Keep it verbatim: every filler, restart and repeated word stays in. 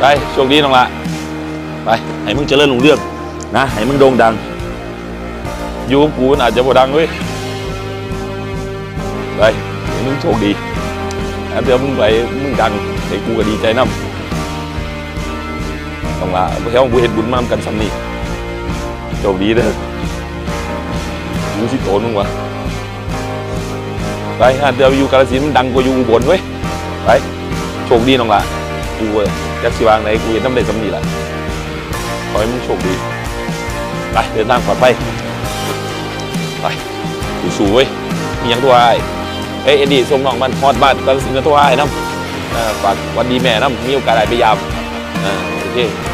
ไปโชคดีน้องละไปให้มึงเจริญรุ่งเรืองนะให้มึงโด่งดังอยู่กับกูมันอาจจะบ่ดังเว้ยไปให้มึงโชคดีแล้วเดี๋ยวมึงไปมึงดังให้กูก็ดีใจน้ำน้องละเพื่อนกูเห็นบุญมามกันซ้ำนี่โชคดีเด้อกูสิโตนมึงวะไปฮะเดี๋ยวอยู่กาฬสินธุ์มันดังกว่าอยู่อุบลเว้ยไปโชคดีน้องละกูยักษ์สิวางไหนกูเห็นน้ำได้ซ้ำนี่แหละขอให้มึงโชคดีไปเดินทางปลอดภัยไปกูสู้เว้ยมียังตัวไอ้เอ้ยเอ็ดดี้ส่งน้องมันฮอดบ้านกาฬสินธุ์ตัวไอ้น้ำฝากวันดีแม่น้ำมีโอกาสได้ไปยามอ่าโอเค